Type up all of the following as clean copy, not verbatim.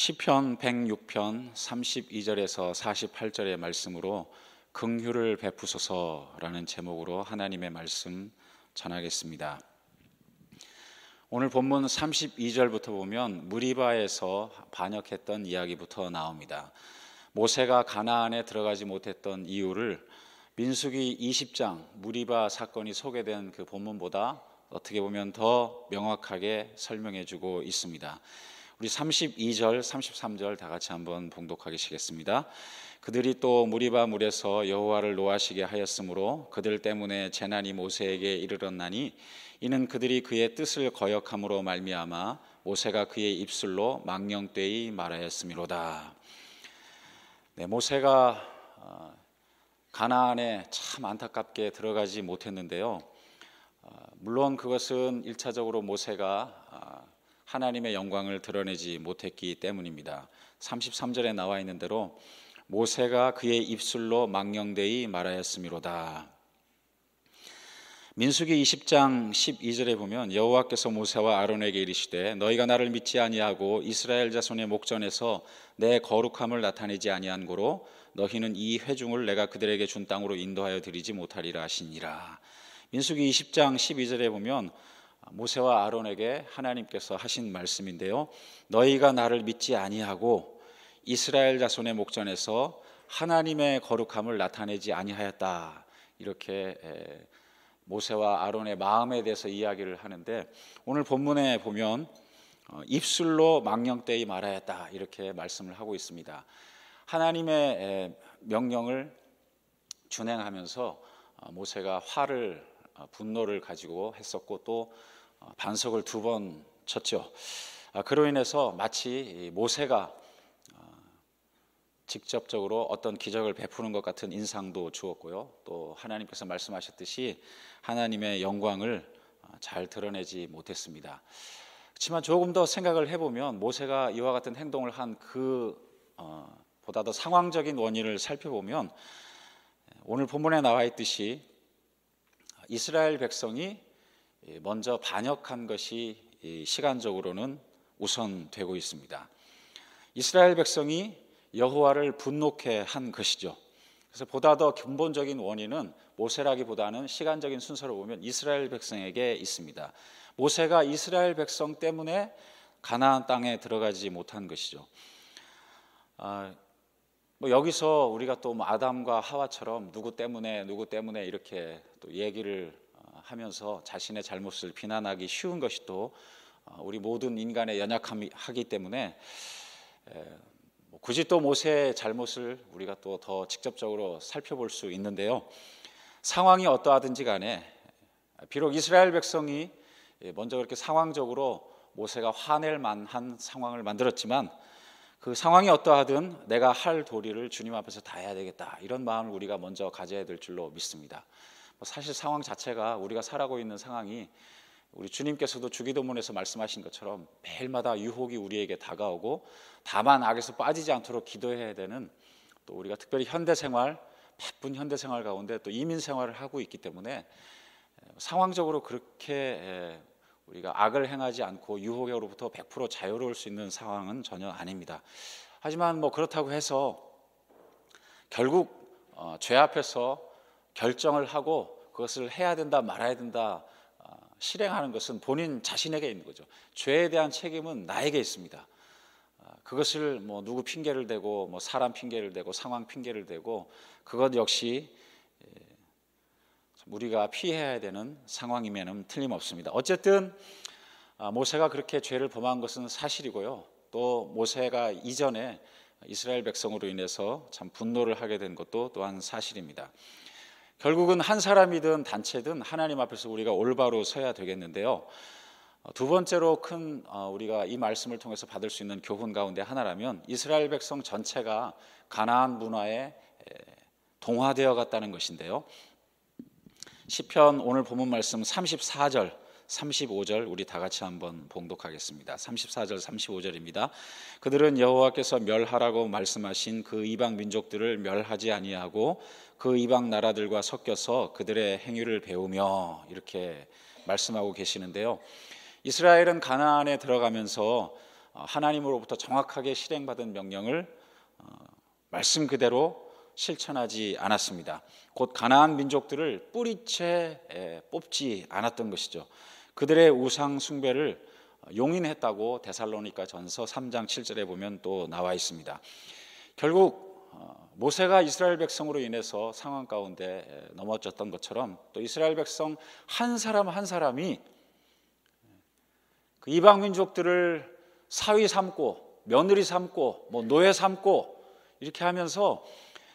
시편 106편 32절에서 48절의 말씀으로 긍휼을 베푸소서라는 제목으로 하나님의 말씀 전하겠습니다. 오늘 본문 32절부터 보면 무리바에서 반역했던 이야기부터 나옵니다. 모세가 가나안에 들어가지 못했던 이유를 민수기 20장 무리바 사건이 소개된 그 본문보다 어떻게 보면 더 명확하게 설명해 주고 있습니다. 우리 32절, 33절 다 같이 한번 봉독하시겠습니다. 그들이 또 무리바 물에서 여호와를 노하시게 하였으므로 그들 때문에 재난이 모세에게 이르렀나니 이는 그들이 그의 뜻을 거역함으로 말미암아 모세가 그의 입술로 망령되이 말하였음이로다. 모세가 가나안에 참 안타깝게 들어가지 못했는데요. 물론 그것은 1차적으로 모세가 하나님의 영광을 드러내지 못했기 때문입니다. 33절에 나와 있는 대로 모세가 그의 입술로 망령되이 말하였음이로다. 민수기 20장 12절에 보면 여호와께서 모세와 아론에게 이르시되 너희가 나를 믿지 아니하고 이스라엘 자손의 목전에서 내 거룩함을 나타내지 아니한 고로 너희는 이 회중을 내가 그들에게 준 땅으로 인도하여 드리지 못하리라 하시니라. 민수기 20장 12절에 보면 모세와 아론에게 하나님께서 하신 말씀인데요, 너희가 나를 믿지 아니하고 이스라엘 자손의 목전에서 하나님의 거룩함을 나타내지 아니하였다. 이렇게 모세와 아론의 마음에 대해서 이야기를 하는데, 오늘 본문에 보면 입술로 망령되이 말하였다 이렇게 말씀을 하고 있습니다. 하나님의 명령을 준행하면서 모세가 분노를 가지고 했었고 또 반석을 2번 쳤죠. 그로 인해서 마치 모세가 직접적으로 어떤 기적을 베푸는 것 같은 인상도 주었고요. 또 하나님께서 말씀하셨듯이 하나님의 영광을 잘 드러내지 못했습니다. 그렇지만 조금 더 생각을 해보면 모세가 이와 같은 행동을 한 보다 더 상황적인 원인을 살펴보면 오늘 본문에 나와 있듯이 이스라엘 백성이 먼저 반역한 것이 시간적으로는 우선되고 있습니다. 이스라엘 백성이 여호와를 분노케 한 것이죠. 그래서 보다 더 근본적인 원인은 모세라기보다는 시간적인 순서로 보면 이스라엘 백성에게 있습니다. 모세가 이스라엘 백성 때문에 가나안 땅에 들어가지 못한 것이죠. 여기서 우리가 또 아담과 하와처럼 누구 때문에 이렇게 또 얘기를 하면서 자신의 잘못을 비난하기 쉬운 것이 또 우리 모든 인간의 연약함이기 때문에 굳이 또 모세의 잘못을 우리가 또 더 직접적으로 살펴볼 수 있는데요. 상황이 어떠하든지 간에 비록 이스라엘 백성이 먼저 그렇게 상황적으로 모세가 화낼 만한 상황을 만들었지만 그 상황이 어떠하든 내가 할 도리를 주님 앞에서 다 해야 되겠다, 이런 마음을 우리가 먼저 가져야 될 줄로 믿습니다. 사실 상황 자체가 우리가 살아가고 있는 상황이 우리 주님께서도 주기도문에서 말씀하신 것처럼 매일마다 유혹이 우리에게 다가오고 다만 악에서 빠지지 않도록 기도해야 되는, 또 우리가 특별히 바쁜 현대생활 가운데 또 이민생활을 하고 있기 때문에 상황적으로 그렇게 우리가 악을 행하지 않고 유혹으로부터 100% 자유로울 수 있는 상황은 전혀 아닙니다. 하지만 그렇다고 해서 결국 죄 앞에서 결정을 하고 그것을 해야 된다 말아야 된다 실행하는 것은 본인 자신에게 있는 거죠. 죄에 대한 책임은 나에게 있습니다. 그것을 누구 핑계를 대고 사람 핑계를 대고 상황 핑계를 대고 그것 역시 우리가 피해야 되는 상황임에는 틀림없습니다. 어쨌든 모세가 그렇게 죄를 범한 것은 사실이고요. 또 모세가 이전에 이스라엘 백성으로 인해서 참 분노를 하게 된 것도 또한 사실입니다. 결국은 한 사람이든 단체든 하나님 앞에서 우리가 올바로 서야 되겠는데요. 두 번째로 큰 우리가 이 말씀을 통해서 받을 수 있는 교훈 가운데 하나라면 이스라엘 백성 전체가 가나안 문화에 동화되어 갔다는 것인데요. 시편 오늘 본문 말씀 34절 35절 우리 다 같이 한번 봉독하겠습니다. 34절 35절입니다. 그들은 여호와께서 멸하라고 말씀하신 그 이방 민족들을 멸하지 아니하고 그 이방 나라들과 섞여서 그들의 행위를 배우며, 이렇게 말씀하고 계시는데요. 이스라엘은 가나안에 들어가면서 하나님으로부터 정확하게 실행받은 명령을 말씀 그대로 실천하지 않았습니다. 곧 가나안 민족들을 뿌리채 뽑지 않았던 것이죠. 그들의 우상 숭배를 용인했다고 데살로니가 전서 3장 7절에 보면 또 나와 있습니다. 결국 모세가 이스라엘 백성으로 인해서 상황 가운데 넘어졌던 것처럼 또 이스라엘 백성 한 사람 한 사람이 그 이방 민족들을 사위 삼고 며느리 삼고 노예 삼고 이렇게 하면서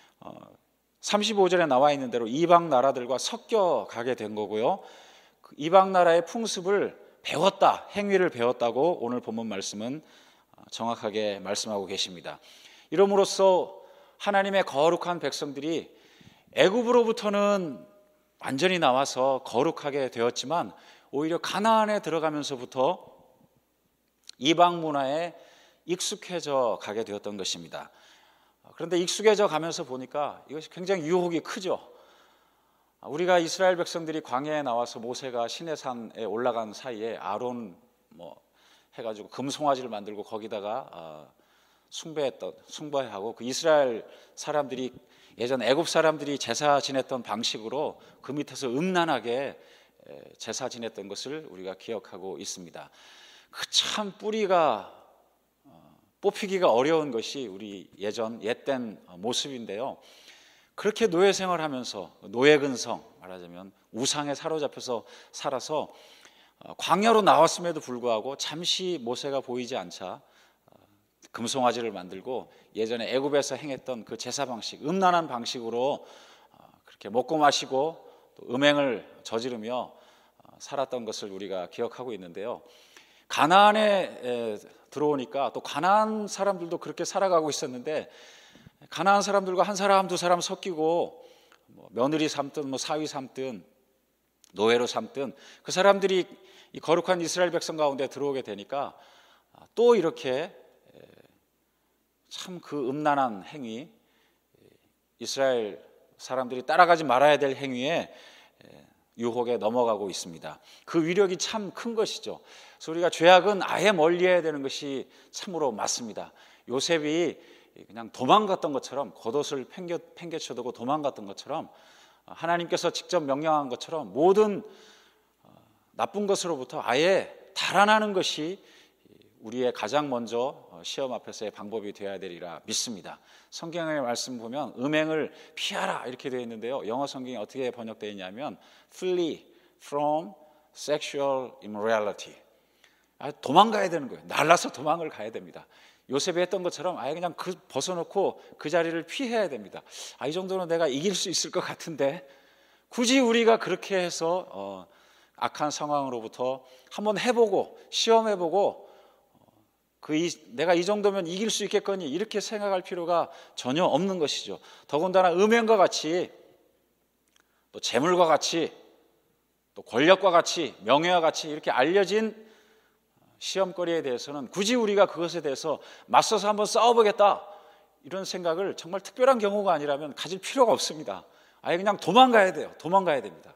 35절에 나와 있는 대로 이방 나라들과 섞여 가게 된 거고요. 그 이방 나라의 풍습을 배웠다, 행위를 배웠다고 오늘 본문 말씀은 정확하게 말씀하고 계십니다. 이러므로써 하나님의 거룩한 백성들이 애굽으로부터는 완전히 나와서 거룩하게 되었지만 오히려 가나안에 들어가면서부터 이방 문화에 익숙해져 가게 되었던 것입니다. 그런데 익숙해져 가면서 보니까 이것이 굉장히 유혹이 크죠. 우리가 이스라엘 백성들이 광야에 나와서 모세가 시내산에 올라간 사이에 아론 해가지고 금송아지를 만들고 거기다가 숭배하고 그 이스라엘 사람들이 예전 애굽 사람들이 제사 지냈던 방식으로 그 밑에서 음란하게 제사 지냈던 것을 우리가 기억하고 있습니다. 그 참 뿌리가 뽑히기가 어려운 것이 우리 예전 옛된 모습인데요. 그렇게 노예 생활하면서 노예 근성 말하자면 우상에 사로잡혀서 살아서 광야로 나왔음에도 불구하고 잠시 모세가 보이지 않자 금송아지를 만들고 예전에 애굽에서 행했던 그 제사 방식, 음란한 방식으로 그렇게 먹고 마시고 또 음행을 저지르며 살았던 것을 우리가 기억하고 있는데요. 가나안에 들어오니까 또 가나안 사람들도 그렇게 살아가고 있었는데 가나안 사람들과 한 사람 두 사람 섞이고 며느리 삼든 사위 삼든 노예로 삼든 그 사람들이 이 거룩한 이스라엘 백성 가운데 들어오게 되니까 또 이렇게 참 그 음란한 행위, 이스라엘 사람들이 따라가지 말아야 될 행위에 유혹에 넘어가고 있습니다. 그 위력이 참 큰 것이죠. 그래서 우리가 죄악은 아예 멀리해야 되는 것이 참으로 맞습니다. 요셉이 그냥 도망갔던 것처럼 겉옷을 팽개쳐두고 도망갔던 것처럼 하나님께서 직접 명령한 것처럼 모든 나쁜 것으로부터 아예 달아나는 것이 우리의 가장 먼저 시험 앞에서의 방법이 되어야 되리라 믿습니다. 성경의 말씀 보면 음행을 피하라 이렇게 되어 있는데요. 영어 성경이 어떻게 번역되어 있냐면 flee from sexual immorality. 도망가야 되는 거예요. 날라서 도망을 가야 됩니다. 요셉이 했던 것처럼 아예 그냥 벗어놓고 그 자리를 피해야 됩니다. 이 정도는 내가 이길 수 있을 것 같은데 굳이 우리가 그렇게 해서 악한 상황으로부터 한번 해보고 시험해보고 내가 이 정도면 이길 수 있겠거니 이렇게 생각할 필요가 전혀 없는 것이죠. 더군다나 음행과 같이 또 재물과 같이 또 권력과 같이 명예와 같이 이렇게 알려진 시험거리에 대해서는 굳이 우리가 그것에 대해서 맞서서 한번 싸워보겠다 이런 생각을 정말 특별한 경우가 아니라면 가질 필요가 없습니다. 아예 그냥 도망가야 돼요. 도망가야 됩니다.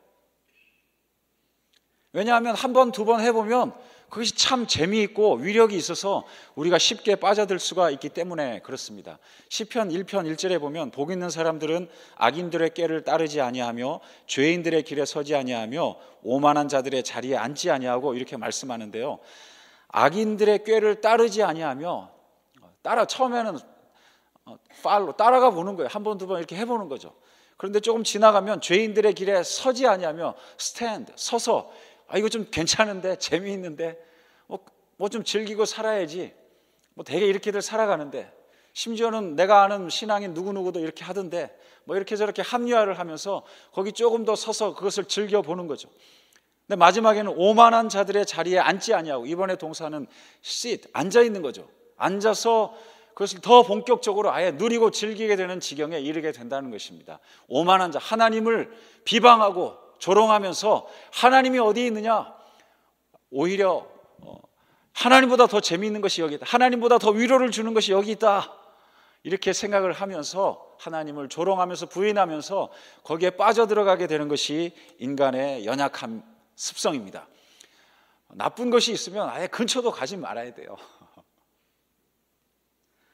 왜냐하면 한 번, 두 번 해보면 그것이 참 재미있고 위력이 있어서 우리가 쉽게 빠져들 수가 있기 때문에 그렇습니다. 시편 1편 1절에 보면 복 있는 사람들은 악인들의 꾀를 따르지 아니하며 죄인들의 길에 서지 아니하며 오만한 자들의 자리에 앉지 아니하고 이렇게 말씀하는데요. 악인들의 꾀를 따르지 아니하며 처음에는 따라가 보는 거예요. 한 번, 두 번 이렇게 해보는 거죠. 그런데 조금 지나가면 죄인들의 길에 서지 아니하며 스탠드, 서서 이거 좀 괜찮은데 재미있는데 뭐 좀 즐기고 살아야지 되게 이렇게들 살아가는데 심지어는 내가 아는 신앙인 누구누구도 이렇게 하던데 이렇게 저렇게 합리화를 하면서 거기 조금 더 서서 그것을 즐겨보는 거죠. 근데 마지막에는 오만한 자들의 자리에 앉지 아니하고 이번에 동사는 sit, 앉아있는 거죠. 앉아서 그것을 더 본격적으로 아예 누리고 즐기게 되는 지경에 이르게 된다는 것입니다. 오만한 자, 하나님을 비방하고 조롱하면서 하나님이 어디 있느냐? 오히려 하나님보다 더 재미있는 것이 여기 있다. 하나님보다 더 위로를 주는 것이 여기 있다. 이렇게 생각을 하면서 하나님을 조롱하면서 부인하면서 거기에 빠져들어가게 되는 것이 인간의 연약한 습성입니다. 나쁜 것이 있으면 아예 근처도 가지 말아야 돼요.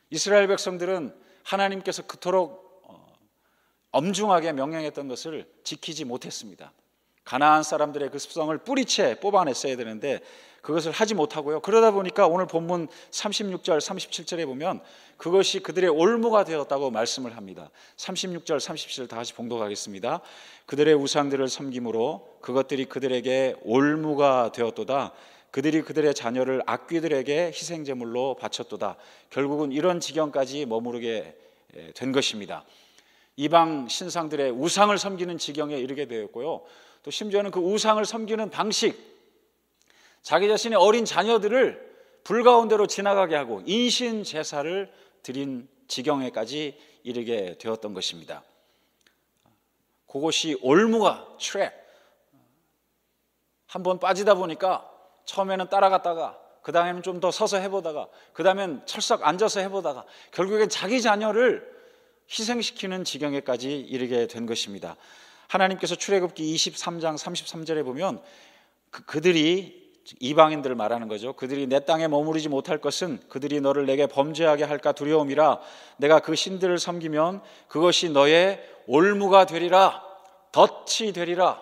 이스라엘 백성들은 하나님께서 그토록 엄중하게 명령했던 것을 지키지 못했습니다. 가나안 사람들의 그 습성을 뿌리채 뽑아냈어야 되는데 그것을 하지 못하고요. 그러다 보니까 오늘 본문 36절 37절에 보면 그것이 그들의 올무가 되었다고 말씀을 합니다. 36절 37절 다시 봉독하겠습니다. 그들의 우상들을 섬김으로 그것들이 그들에게 올무가 되었도다. 그들이 그들의 자녀를 악귀들에게 희생제물로 바쳤도다. 결국은 이런 지경까지 머무르게 된 것입니다. 이방 신상들의 우상을 섬기는 지경에 이르게 되었고요. 또 심지어는 그 우상을 섬기는 방식, 자기 자신의 어린 자녀들을 불 가운데로 지나가게 하고 인신 제사를 드린 지경에까지 이르게 되었던 것입니다. 그것이 올무가 트랩, 한번 빠지다 보니까 처음에는 따라갔다가 그 다음에는 좀 더 서서 해보다가 그 다음엔 철썩 앉아서 해보다가 결국엔 자기 자녀를 희생시키는 지경에까지 이르게 된 것입니다. 하나님께서 출애굽기 23장 33절에 보면 그들이 이방인들을 말하는 거죠. 그들이 내 땅에 머무르지 못할 것은 그들이 너를 내게 범죄하게 할까 두려움이라. 내가 그 신들을 섬기면 그것이 너의 올무가 되리라, 덫이 되리라.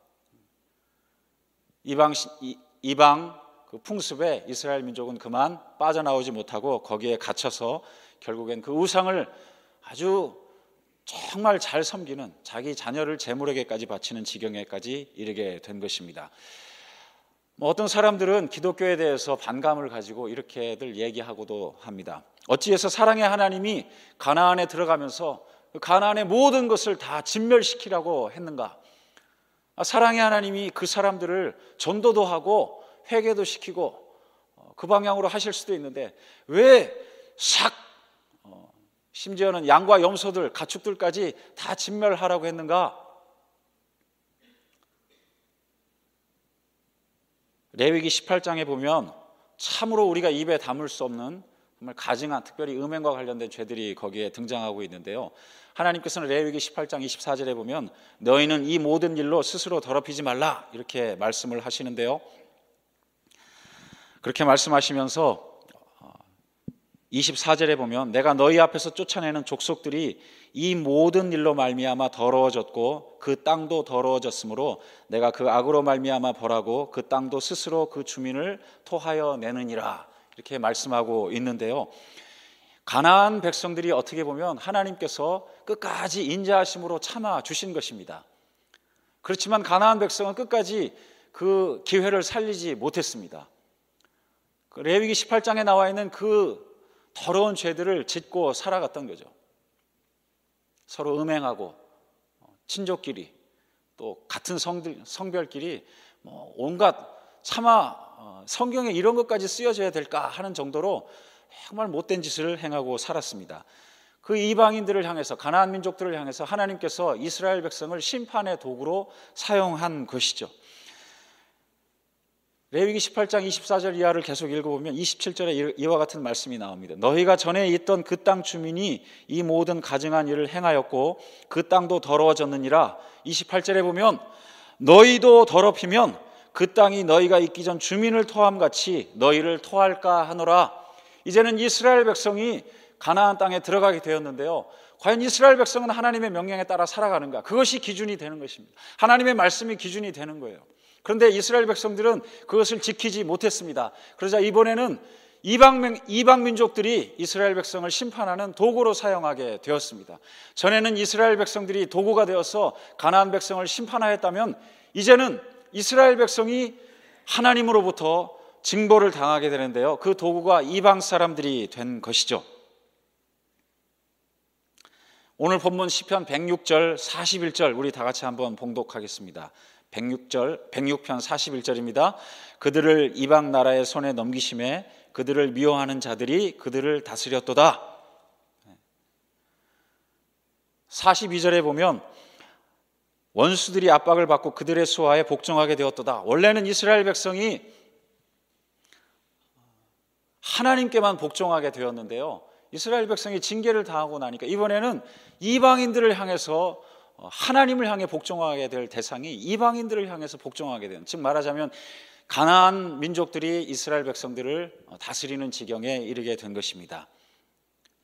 이방 그 풍습에 이스라엘 민족은 그만 빠져나오지 못하고 거기에 갇혀서 결국엔 그 우상을 아주 정말 잘 섬기는, 자기 자녀를 제물에게까지 바치는 지경에까지 이르게 된 것입니다. 어떤 사람들은 기독교에 대해서 반감을 가지고 이렇게들 얘기하고도 합니다. 어찌해서 사랑의 하나님이 가나안에 들어가면서 가나안의 모든 것을 다 진멸시키라고 했는가? 사랑의 하나님이 그 사람들을 전도도 하고 회개도 시키고 그 방향으로 하실 수도 있는데 왜 싹 심지어는 양과 염소들, 가축들까지 다 진멸하라고 했는가? 레위기 18장에 보면 참으로 우리가 입에 담을 수 없는 정말 가증한, 특별히 음행과 관련된 죄들이 거기에 등장하고 있는데요. 하나님께서는 레위기 18장 24절에 보면 너희는 이 모든 일로 스스로 더럽히지 말라 이렇게 말씀을 하시는데요. 그렇게 말씀하시면서 24절에 보면 내가 너희 앞에서 쫓아내는 족속들이 이 모든 일로 말미암아 더러워졌고 그 땅도 더러워졌으므로 내가 그 악으로 말미암아 벌하고 그 땅도 스스로 그 주민을 토하여 내느니라 이렇게 말씀하고 있는데요. 가나안 백성들이 어떻게 보면 하나님께서 끝까지 인자하심으로 참아 주신 것입니다. 그렇지만 가나안 백성은 끝까지 그 기회를 살리지 못했습니다. 레위기 18장에 나와 있는 그 더러운 죄들을 짓고 살아갔던 거죠. 서로 음행하고 친족끼리 또 같은 성별끼리 온갖 차마 성경에 이런 것까지 쓰여져야 될까 하는 정도로 정말 못된 짓을 행하고 살았습니다. 그 이방인들을 향해서, 가나안 민족들을 향해서 하나님께서 이스라엘 백성을 심판의 도구로 사용한 것이죠. 레위기 18장 24절 이하를 계속 읽어보면 27절에 이와 같은 말씀이 나옵니다. 너희가 전에 있던 그 땅 주민이 이 모든 가증한 일을 행하였고 그 땅도 더러워졌느니라. 28절에 보면 너희도 더럽히면 그 땅이 너희가 있기 전 주민을 토함같이 너희를 토할까 하노라. 이제는 이스라엘 백성이 가나안 땅에 들어가게 되었는데요. 과연 이스라엘 백성은 하나님의 명령에 따라 살아가는가? 그것이 기준이 되는 것입니다. 하나님의 말씀이 기준이 되는 거예요. 그런데 이스라엘 백성들은 그것을 지키지 못했습니다. 그러자 이번에는 이방 민족들이 이스라엘 백성을 심판하는 도구로 사용하게 되었습니다. 전에는 이스라엘 백성들이 도구가 되어서 가나안 백성을 심판하였다면 이제는 이스라엘 백성이 하나님으로부터 징벌을 당하게 되는데요. 그 도구가 이방 사람들이 된 것이죠. 오늘 본문 시편 106절 41절 우리 다 같이 한번 봉독하겠습니다. 106편 41절입니다. 그들을 이방 나라의 손에 넘기심에 그들을 미워하는 자들이 그들을 다스렸도다. 42절에 보면 원수들이 압박을 받고 그들의 수하에 복종하게 되었도다. 원래는 이스라엘 백성이 하나님께만 복종하게 되었는데요. 이스라엘 백성이 징계를 당하고 나니까 이번에는 이방인들을 향해서 하나님을 향해 복종하게 될 대상이 이방인들을 향해서 복종하게 되는, 즉 말하자면 가나안 민족들이 이스라엘 백성들을 다스리는 지경에 이르게 된 것입니다.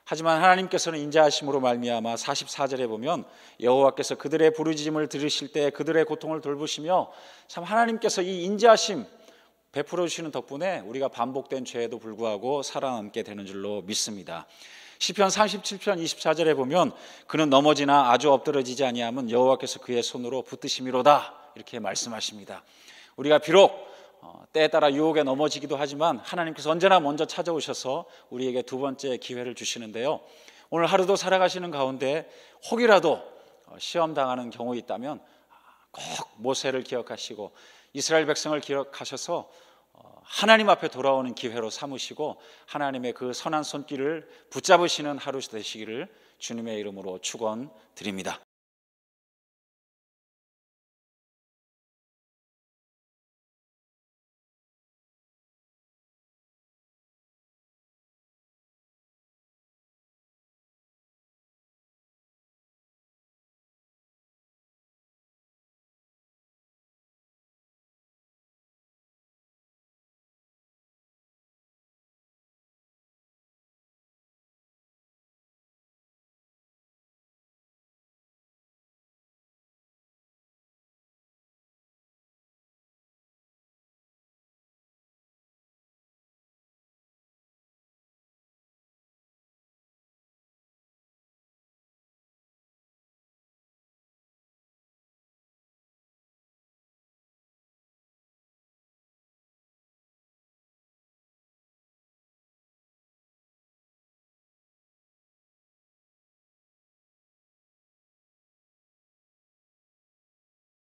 하지만 하나님께서는 인자하심으로 말미암아 44절에 보면 여호와께서 그들의 부르짖음을 들으실 때 그들의 고통을 돌보시며, 참 하나님께서 이 인자하심 베풀어 주시는 덕분에 우리가 반복된 죄에도 불구하고 살아남게 되는 줄로 믿습니다. 시편 37편 24절에 보면 그는 넘어지나 아주 엎드러지지 아니하면 여호와께서 그의 손으로 붙드심이로다, 이렇게 말씀하십니다. 우리가 비록 때에 따라 유혹에 넘어지기도 하지만 하나님께서 언제나 먼저 찾아오셔서 우리에게 두 번째 기회를 주시는데요, 오늘 하루도 살아가시는 가운데 혹이라도 시험당하는 경우 있다면 꼭 모세를 기억하시고 이스라엘 백성을 기억하셔서 하나님 앞에 돌아오는 기회로 삼으시고 하나님의 그 선한 손길을 붙잡으시는 하루 되시기를 주님의 이름으로 축원드립니다.